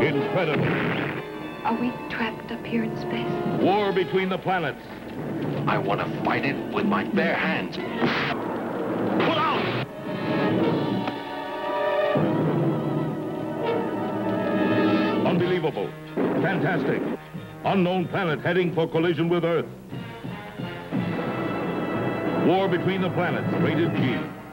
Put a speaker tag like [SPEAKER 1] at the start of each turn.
[SPEAKER 1] Incredible.
[SPEAKER 2] Are we trapped up here in space?
[SPEAKER 1] War between the planets.
[SPEAKER 3] I want to fight it with my bare hands. Pull out!
[SPEAKER 1] Unbelievable. Fantastic. Unknown planet heading for collision with Earth. War between the planets, rated G.